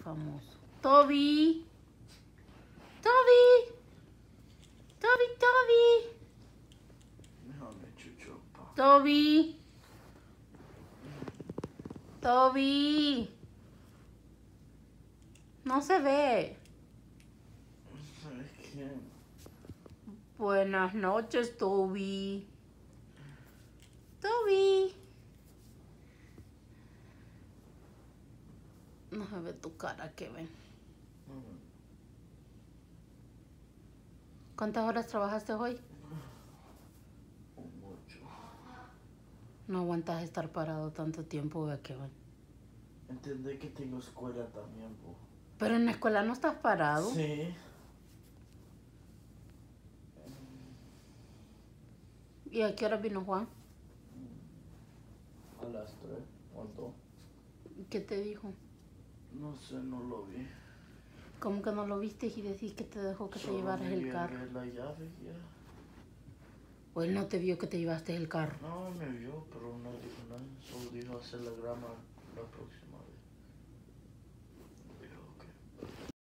famoso. Toby. Toby. Toby, Toby. Déjame chuchupa. Toby. Toby. No se ve. ¿Sabes quién? Buenas noches, Toby. Toby. No se ve tu cara, Kevin. ¿Cuántas horas trabajaste hoy? Mucho. No aguantas estar parado tanto tiempo, Kevin. Entendé que tengo escuela también, po. Pero en la escuela no estás parado. Sí. ¿Y a qué hora vino Juan? A las 3. ¿Cuánto? ¿Qué te dijo? No sé, no lo vi. ¿Cómo que no lo viste y decís que te dejó que te llevaras el carro? La llave ya. ¿O él no te vio que te llevaste el carro? No, me vio, pero no dijo nada. Solo dijo hacer la grama la próxima vez.